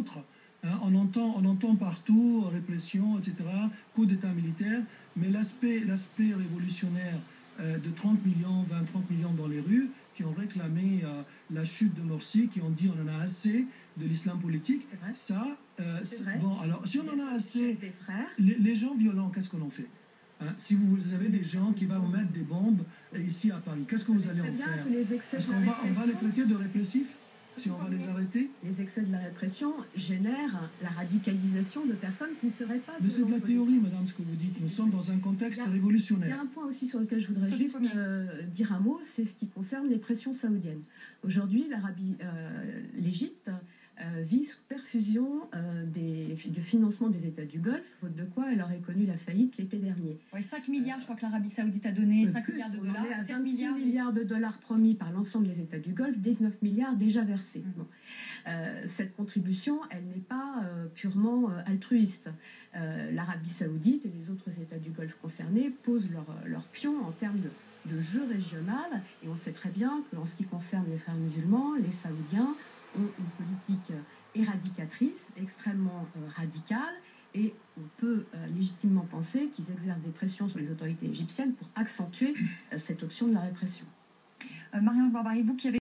autres. Hein, on entend partout répression, etc., coup d'État militaire, mais l'aspect révolutionnaire de 30 millions, 20-30 millions dans les rues, qui ont réclamé la chute de Morsi, qui ont dit on en a assez de l'islam politique, ça, bon, alors si on en a assez, les gens violents, qu'est-ce qu'on en fait? Hein, si vous avez des gens qui vont mettre des bombes ici à Paris, qu'est-ce que vous allez en faire? Est-ce qu'on va les traiter de répressifs si on va les arrêter? Les excès de la répression génèrent la radicalisation de personnes qui ne seraient pas... Mais c'est de la théorie, madame, ce que vous dites. Nous sommes dans un contexte révolutionnaire. Il y a un point aussi sur lequel je voudrais juste dire un mot, c'est ce qui concerne les pressions saoudiennes. Aujourd'hui, l'Égypte vit sous perfusion du financement des États du Golfe, faute de quoi elle aurait connu la faillite l'été dernier. Ouais, 5 milliards, je crois que l'Arabie Saoudite a donné, 5 milliards de dollars. On est à 26 milliards de dollars promis par l'ensemble des États du Golfe, 19 milliards déjà versés. Bon. Cette contribution, elle n'est pas purement altruiste. L'Arabie Saoudite et les autres États du Golfe concernés posent leur pion en termes de jeu régional, et on sait très bien qu'en ce qui concerne les frères musulmans, les Saoudiens ont une politique éradicatrice, extrêmement radicale, et on peut légitimement penser qu'ils exercent des pressions sur les autorités égyptiennes pour accentuer cette option de la répression. Marianne Barbarie, vous qui avez